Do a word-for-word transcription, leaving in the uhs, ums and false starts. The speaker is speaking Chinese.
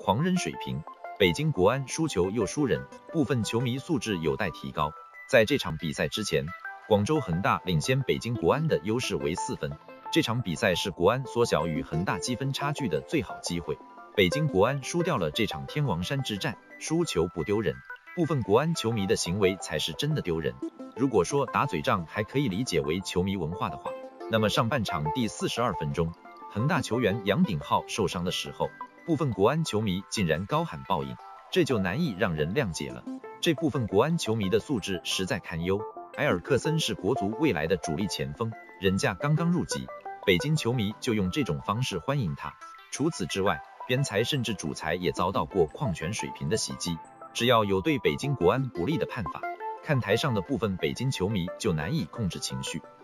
狂人水平，北京国安输球又输人，部分球迷素质有待提高。在这场比赛之前，广州恒大领先北京国安的优势为四分。这场比赛是国安缩小与恒大积分差距的最好机会。北京国安输掉了这场天王山之战，输球不丢人，部分国安球迷的行为才是真的丢人。如果说打嘴仗还可以理解为球迷文化的话，那么上半场第四十二分钟，恒大球员杨鼎皓受伤的时候，部分国安球迷竟然高喊报应，这就难以让人谅解了。这部分国安球迷的素质实在堪忧。埃尔克森是国足未来的主力前锋，人家刚刚入籍，北京球迷就用这种方式欢迎他。除此之外，边裁甚至主裁也遭到过矿泉水瓶的袭击。只要有对北京国安不利的判罚，看台上的部分北京球迷就难以控制情绪。